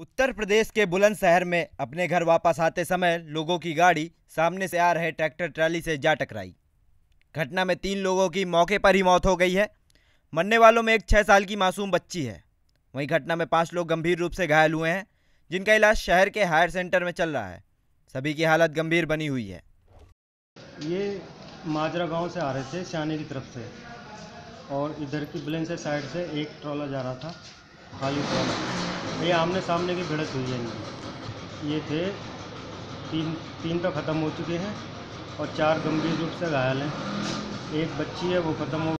उत्तर प्रदेश के बुलंदशहर में अपने घर वापस आते समय लोगों की गाड़ी सामने से आ रहे ट्रैक्टर ट्राली से जा टकराई। घटना में 3 लोगों की मौके पर ही मौत हो गई है। मरने वालों में एक 6 साल की मासूम बच्ची है। वहीं घटना में 5 लोग गंभीर रूप से घायल हुए हैं, जिनका इलाज शहर के हायर सेंटर में चल रहा है। सभी की हालत गंभीर बनी हुई है। ये माजरा गांव से आ रहे थे सियाने की तरफ से, और इधर की बुलंदशहर साइड से एक ट्रॉला जा रहा था, खाली ट्रॉला। ये आमने सामने की भिड़ंत हुई है इनकी। ये थे तीन तो ख़त्म हो चुके हैं और 4 गंभीर रूप से घायल हैं। एक बच्ची है, वो ख़त्म हो